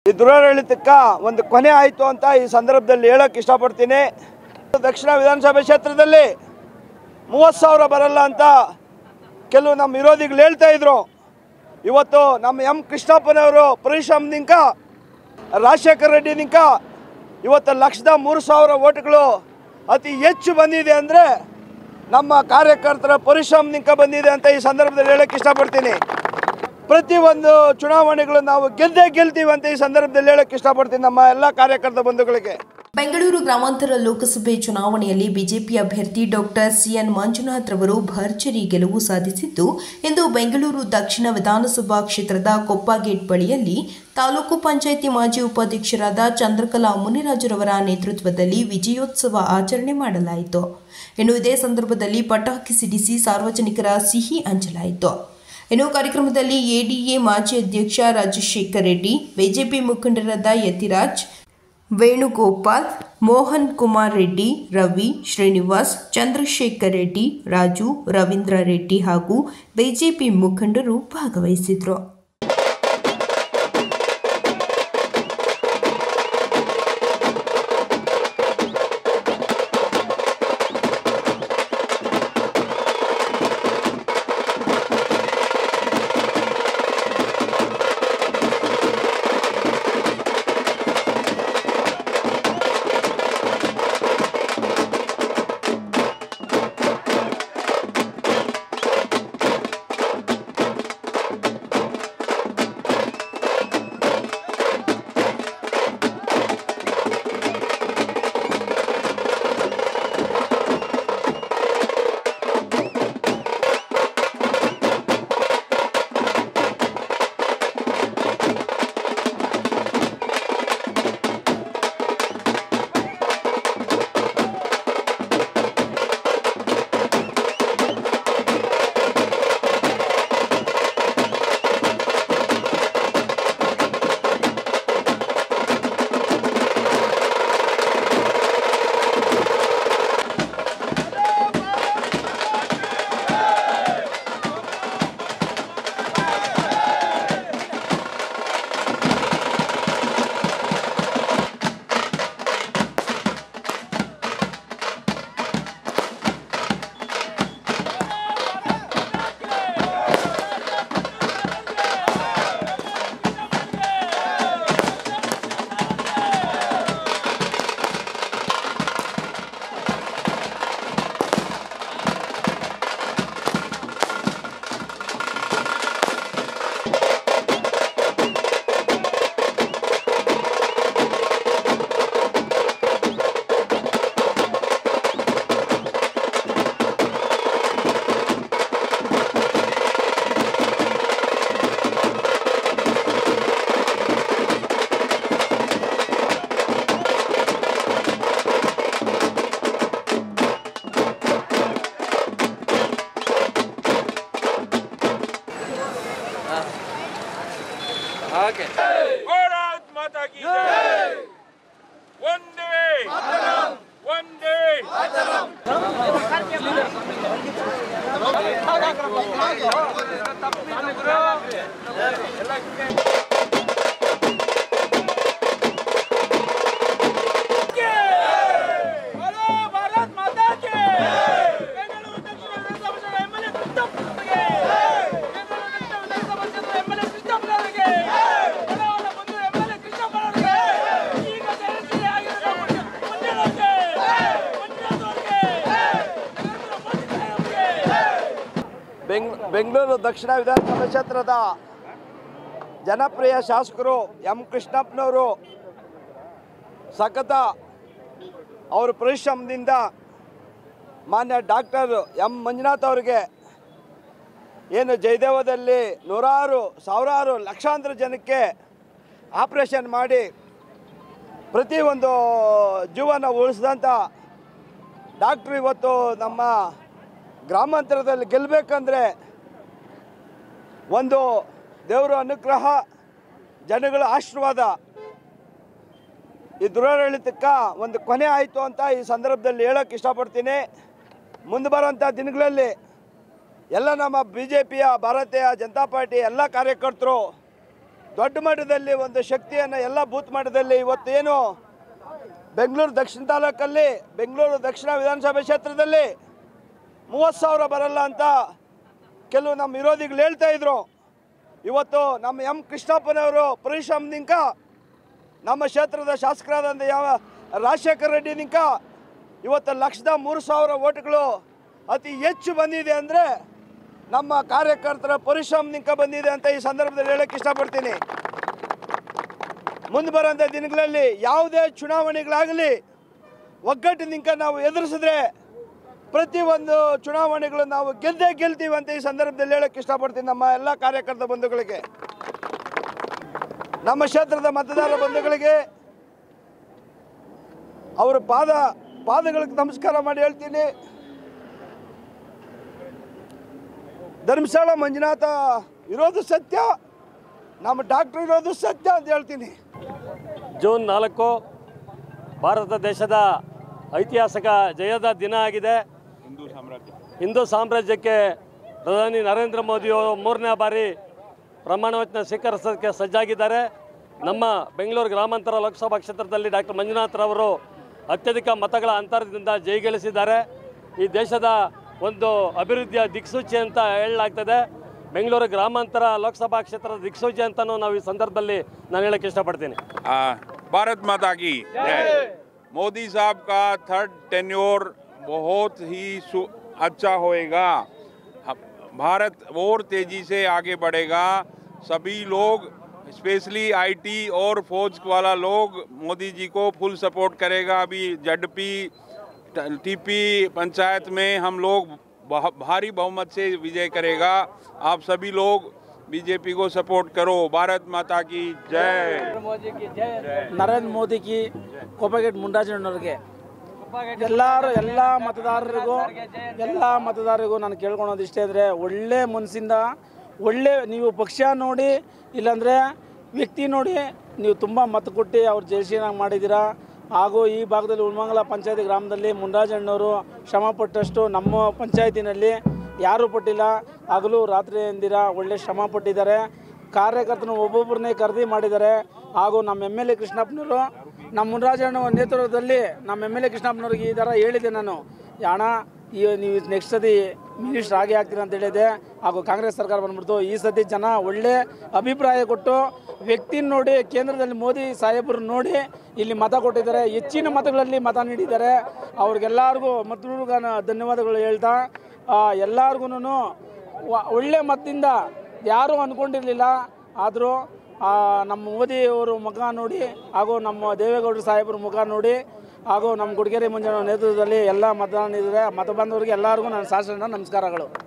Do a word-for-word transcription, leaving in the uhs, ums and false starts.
ಈ ದುರಾಡಳಿತಕ್ಕೆ ಒಂದು ಕೊನೆ ಆಯಿತು ಅಂತ ಈ ಸಂದರ್ಭದಲ್ಲಿ ಹೇಳಕ್ಕೆ ಇಷ್ಟಪಡ್ತೀನಿ. ದಕ್ಷಿಣ ವಿಧಾನಸಭೆ ಕ್ಷೇತ್ರದಲ್ಲಿ ಮೂವತ್ತು ಸಾವಿರ ಬರಲ್ಲ ಅಂತ ಕೆಲವು ನಮ್ಮ ವಿರೋಧಿಗಳು ಹೇಳ್ತಾ ಇದ್ರು. ಇವತ್ತು ನಮ್ಮ ಎಂ ಕೃಷ್ಣಪ್ಪನವರು ಪರಿಶ್ರಮದಿಂದ ರಾಜಶೇಖರ ರೆಡ್ಡಿನಿಂದ ಇವತ್ತು ಲಕ್ಷದ ಮೂರು ಸಾವಿರ ಓಟ್ಗಳು ಅತಿ ಹೆಚ್ಚು ಬಂದಿದೆ ಅಂದರೆ ನಮ್ಮ ಕಾರ್ಯಕರ್ತರ ಪರಿಶ್ರಮದಿಂದ ಬಂದಿದೆ ಅಂತ ಈ ಸಂದರ್ಭದಲ್ಲಿ ಹೇಳಕ್ಕೆ ಇಷ್ಟಪಡ್ತೀನಿ. ಪ್ರತಿಯೊಂದು ಚುನಾವಣೆಗಳು ನಾವು ಗೆದ್ದೇ ಗೆಲ್ತೀವಿ ಅಂತ ಈ ಸಂದರ್ಭದಲ್ಲಿ ಹೇಳಕ್ಕೆ ಇಷ್ಟಪಡ್ತೀನಿ ನಮ್ಮ ಎಲ್ಲ ಕಾರ್ಯಕರ್ತ ಬಂಧುಗಳಿಗೆ. ಬೆಂಗಳೂರು ಗ್ರಾಮಾಂತರ ಲೋಕಸಭೆ ಚುನಾವಣೆಯಲ್ಲಿ ಬಿಜೆಪಿ ಅಭ್ಯರ್ಥಿ ಡಾಕ್ಟರ್ ಸಿಎನ್ ಮಂಜುನಾಥ್ ರವರು ಭರ್ಜರಿ ಗೆಲುವು ಸಾಧಿಸಿದ್ದು, ಇಂದು ಬೆಂಗಳೂರು ದಕ್ಷಿಣ ವಿಧಾನಸಭಾ ಕ್ಷೇತ್ರದ ಕೊಪ್ಪಗೇಟ್ ಬಳಿಯಲ್ಲಿ ತಾಲೂಕು ಪಂಚಾಯಿತಿ ಮಾಜಿ ಉಪಾಧ್ಯಕ್ಷರಾದ ಚಂದ್ರಕಲಾ ಮುನಿರಾಜುರವರ ನೇತೃತ್ವದಲ್ಲಿ ವಿಜಯೋತ್ಸವ ಆಚರಣೆ ಮಾಡಲಾಯಿತು. ಇನ್ನು ಇದೇ ಸಂದರ್ಭದಲ್ಲಿ ಪಟಾಕಿ ಸಿಡಿಸಿ ಸಾರ್ವಜನಿಕರ ಸಿಹಿ ಹಂಚಲಾಯಿತು. ಇನ್ನು ಕಾರ್ಯಕ್ರಮದಲ್ಲಿ ಎಡಿಎ ಮಾಜಿ ಅಧ್ಯಕ್ಷ ರಾಜಶೇಖರ ರೆಡ್ಡಿ, ಬಿಜೆಪಿ ಮುಖಂಡರಾದ ಯತಿರಾಜ್, ವೇಣುಗೋಪಾಲ್, ಮೋಹನ್ ಕುಮಾರ್ ರೆಡ್ಡಿ, ರವಿ, ಶ್ರೀನಿವಾಸ್, ಚಂದ್ರಶೇಖರ್ ರೆಡ್ಡಿ, ರಾಜು, ರವೀಂದ್ರ ರೆಡ್ಡಿ ಹಾಗೂ ಬಿಜೆಪಿ ಮುಖಂಡರು ಭಾಗವಹಿಸಿದರು. Okay. Bharat Mata ki jai. One day. Mataram. One day. Mataram. Bengaluru ದಕ್ಷಿಣ ವಿಧಾನಸಭಾ ಕ್ಷೇತ್ರದ ಜನಪ್ರಿಯ ಶಾಸಕರು ಎಂ ಕೃಷ್ಣಪ್ಪನವರು ಸತತ ಅವರ ಪರಿಶ್ರಮದಿಂದ ಮಾನ್ಯ ಡಾಕ್ಟರ್ ಎಂ ಮಂಜುನಾಥ್ ಅವರಿಗೆ ಏನು ಜಯದೇವದಲ್ಲಿ ನೂರಾರು ಸಾವಿರಾರು ಲಕ್ಷಾಂತರ ಜನಕ್ಕೆ ಆಪರೇಷನ್ ಮಾಡಿ ಪ್ರತಿಯೊಂದು ಜೀವನ ಉಳಿಸಿದಂಥ ಡಾಕ್ಟ್ರು ಇವತ್ತು ನಮ್ಮ ಗ್ರಾಮಾಂತರದಲ್ಲಿ ಗೆಲ್ಲಬೇಕಂದ್ರೆ ಒಂದು ದೇವರ ಅನುಗ್ರಹ, ಜನಗಳ ಆಶೀರ್ವಾದ. ಈ ದುರಾಡಳಿತಕ್ಕೆ ಒಂದು ಕೊನೆ ಆಯಿತು ಅಂತ ಈ ಸಂದರ್ಭದಲ್ಲಿ ಹೇಳೋಕ್ಕೆ ಇಷ್ಟಪಡ್ತೀನಿ. ಮುಂದೆ ಬರೋಂಥ ದಿನಗಳಲ್ಲಿ ಎಲ್ಲ ನಮ್ಮ ಬಿ ಜೆ ಪಿಯ ಭಾರತೀಯ ಜನತಾ ಪಾರ್ಟಿ ಎಲ್ಲ ಕಾರ್ಯಕರ್ತರು ದೊಡ್ಡ ಮಟ್ಟದಲ್ಲಿ ಒಂದು ಶಕ್ತಿಯನ್ನು ಎಲ್ಲ ಬೂತ್ ಮಟ್ಟದಲ್ಲಿ ಇವತ್ತೇನು ಬೆಂಗಳೂರು ದಕ್ಷಿಣ ತಾಲೂಕಲ್ಲಿ ಬೆಂಗಳೂರು ದಕ್ಷಿಣ ವಿಧಾನಸಭೆ ಕ್ಷೇತ್ರದಲ್ಲಿ ಮೂವತ್ತು ಸಾವಿರ ಬರಲ್ಲ ಅಂತ ಕೆಲವು ನಮ್ಮ ವಿರೋಧಿಗಳು ಹೇಳ್ತಾ ಇದ್ರು. ಇವತ್ತು ನಮ್ಮ ಎಂ ಕೃಷ್ಣಪ್ಪನವರು ಪರಿಶ್ರಮದಿಂದ ನಮ್ಮ ಕ್ಷೇತ್ರದ ಶಾಸಕರಾದಂಥ ಯಾವ ರಾಜಶೇಖರ ರೆಡ್ಡಿನಿಂದ ಇವತ್ತು ಲಕ್ಷದ ಮೂರು ಸಾವಿರ ಓಟ್ಗಳು ಅತಿ ಹೆಚ್ಚು ಬಂದಿದೆ ಅಂದರೆ ನಮ್ಮ ಕಾರ್ಯಕರ್ತರ ಪರಿಶ್ರಮದಿಂದ ಬಂದಿದೆ ಅಂತ ಈ ಸಂದರ್ಭದಲ್ಲಿ ಹೇಳಕ್ಕೆ ಇಷ್ಟಪಡ್ತೀನಿ. ಮುಂದೆ ಬರೋಂಥ ದಿನಗಳಲ್ಲಿ ಯಾವುದೇ ಚುನಾವಣೆಗಳಾಗಲಿ ಒಗ್ಗಟ್ಟಿನಿಂದ ನಾವು ಎದುರಿಸಿದ್ರೆ ಪ್ರತಿಯೊಂದು ಚುನಾವಣೆಗಳು ನಾವು ಗೆದ್ದೇ ಗೆಲ್ತೀವಿ ಅಂತ ಈ ಸಂದರ್ಭದಲ್ಲಿ ಹೇಳಕ್ಕೆ ಇಷ್ಟಪಡ್ತೀನಿ ನಮ್ಮ ಎಲ್ಲ ಕಾರ್ಯಕರ್ತ ಬಂಧುಗಳಿಗೆ, ನಮ್ಮ ಕ್ಷೇತ್ರದ ಮತದಾರ ಬಂಧುಗಳಿಗೆ ಅವರ ಪಾದ ಪಾದಗಳಿಗೆ ನಮಸ್ಕಾರ ಮಾಡಿ ಹೇಳ್ತೀನಿ. ಧರ್ಮಸ್ಥಳ ಮಂಜುನಾಥ ಇರೋದು ಸತ್ಯ, ನಮ್ಮ ಡಾಕ್ಟರ್ ಇರೋದು ಸತ್ಯ ಅಂತ ಹೇಳ್ತೀನಿ. ಜೂನ್ ನಾಲ್ಕು ಭಾರತ ದೇಶದ ಐತಿಹಾಸಿಕ ಜಯದ ದಿನ ಆಗಿದೆ. ಹಿಂದೂ ಸಾಮ್ರಾಜ್ಯ ಹಿಂದೂ ಸಾಮ್ರಾಜ್ಯಕ್ಕೆ ಪ್ರಧಾನಿ ನರೇಂದ್ರ ಮೋದಿಯವರು ಮೂರನೇ ಬಾರಿ ಪ್ರಮಾಣ ವಚನ ಸ್ವೀಕರಿಸೋದಕ್ಕೆ ಸಜ್ಜಾಗಿದ್ದಾರೆ. ನಮ್ಮ ಬೆಂಗಳೂರು ಗ್ರಾಮಾಂತರ ಲೋಕಸಭಾ ಕ್ಷೇತ್ರದಲ್ಲಿ ಡಾಕ್ಟರ್ ಮಂಜುನಾಥ್ರವರು ಅತ್ಯಧಿಕ ಮತಗಳ ಅಂತರದಿಂದ ಜಯಗಳಿಸಿದ್ದಾರೆ. ಈ ದೇಶದ ಒಂದು ಅಭಿವೃದ್ಧಿಯ ದಿಕ್ಸೂಚಿ ಅಂತ ಹೇಳಲಾಗ್ತದೆ. ಬೆಂಗಳೂರು ಗ್ರಾಮಾಂತರ ಲೋಕಸಭಾ ಕ್ಷೇತ್ರದ ದಿಕ್ಸೂಚಿ ಅಂತಲೂ ನಾವು ಈ ಸಂದರ್ಭದಲ್ಲಿ ನಾನು ಹೇಳಕ್ಕೆ ಇಷ್ಟಪಡ್ತೀನಿ. भारत माता की जय। मोदी साहब का थर्ड टेन्योर बहुत ही अच्छा होएगा। भारत और तेजी से आगे बढ़ेगा। सभी लोग स्पेशली आईटी और फौज वाला लोग मोदी जी को फुल सपोर्ट करेगा। अभी जेडपी टीपी पंचायत में हम लोग भारी बहुमत से विजय करेगा। आप सभी लोग बीजेपी को सपोर्ट करो। भारत माता की जय। ನರೇಂದ್ರ ಮೋದಿ ಕಿ ಕೊಪ್ಪಗೇಟ್ ಮುಂಡಾಜಣ್ಣವ್ರಿಗೆ ಎಲ್ಲರೂ ಎಲ್ಲ ಮತದಾರರಿಗೂ ಎಲ್ಲ ಮತದಾರರಿಗೂ ನಾನು ಕೇಳ್ಕೊಳೋದು ಇಷ್ಟೇ ಅಂದರೆ ಒಳ್ಳೆ ಮನಸ್ಸಿಂದ ಒಳ್ಳೆ ನೀವು ಪಕ್ಷ ನೋಡಿ ಇಲ್ಲಾಂದರೆ ವ್ಯಕ್ತಿ ನೋಡಿ ನೀವು ತುಂಬ ಮತ ಕೊಟ್ಟು ಅವ್ರು ಜಯಶೀನಾಗಿ ಮಾಡಿದ್ದೀರಾ. ಹಾಗೂ ಈ ಭಾಗದಲ್ಲಿ ಉಳ್ಮಂಗಲ ಪಂಚಾಯತಿ ಗ್ರಾಮದಲ್ಲಿ ಮುಂಡಾಜಣ್ಣವರು ಶ್ರಮ ಪಟ್ಟಷ್ಟು ನಮ್ಮ ಪಂಚಾಯತಿನಲ್ಲಿ ಯಾರೂ ಪಟ್ಟಿಲ್ಲ. ಹಗಲು ರಾತ್ರಿ ಎಂದಿರ ಒಳ್ಳೆ ಶ್ರಮ ಪಟ್ಟಿದ್ದಾರೆ. ಕಾರ್ಯಕರ್ತನ ಒಬ್ಬೊಬ್ಬರನ್ನೇ ಖರೀದಿ ಮಾಡಿದ್ದಾರೆ. ಹಾಗೂ ನಮ್ಮ ಎಮ್ ಎಲ್ ಎ ಕೃಷ್ಣಪ್ಪನವರು ನಮ್ಮ ಮುನ್ರಾಜಣ್ಣ ನೇತೃತ್ವದಲ್ಲಿ ನಮ್ಮ ಎಮ್ ಎಲ್ ಎ ಕೃಷ್ಣಪ್ಪನವ್ರಿಗೆ ಈ ಥರ ಹೇಳಿದೆ ನಾನು, ಅಣ್ಣ ಈ ನೀವು ನೆಕ್ಸ್ಟ್ ಸತಿ ಮಿನಿಸ್ಟರ್ ಆಗೇ ಆಗ್ತೀರ ಅಂತ ಹೇಳಿದೆ. ಹಾಗೂ ಕಾಂಗ್ರೆಸ್ ಸರ್ಕಾರ ಬಂದ್ಬಿಡ್ತು. ಈ ಸತಿ ಜನ ಒಳ್ಳೆ ಅಭಿಪ್ರಾಯ ಕೊಟ್ಟು ವ್ಯಕ್ತಿನ ನೋಡಿ ಕೇಂದ್ರದಲ್ಲಿ ಮೋದಿ ಸಾಹೇಬರು ನೋಡಿ ಇಲ್ಲಿ ಮತ ಕೊಟ್ಟಿದ್ದಾರೆ. ಹೆಚ್ಚಿನ ಮತಗಳಲ್ಲಿ ಮತ ನೀಡಿದ್ದಾರೆ. ಅವ್ರಿಗೆಲ್ಲರಿಗೂ ಮತದಾರರಿಗೂ ಧನ್ಯವಾದಗಳು ಹೇಳ್ತಾ ಎಲ್ಲರಿಗೂ ಒಳ್ಳೆ ಮತದಿಂದ ಯಾರೂ ಅಂದ್ಕೊಂಡಿರಲಿಲ್ಲ. ಆದರೂ ನಮ್ಮ ಮೋದಿಯವರು ಮುಖ ನೋಡಿ ಹಾಗೂ ನಮ್ಮ ದೇವೇಗೌಡರು ಸಾಹೇಬರ ಮುಖ ನೋಡಿ ಹಾಗೂ ನಮ್ಮ ಗುಡಿಗೆರೆ ಮಂಜಣ್ಣ ನೇತೃತ್ವದಲ್ಲಿ ಎಲ್ಲ ಮತದಾನ ಇದ್ದಾರೆ. ಮತ ಬಂದವರಿಗೆ ಎಲ್ಲರಿಗೂ ನನ್ನ ಶಾಸನ ನಮಸ್ಕಾರಗಳು.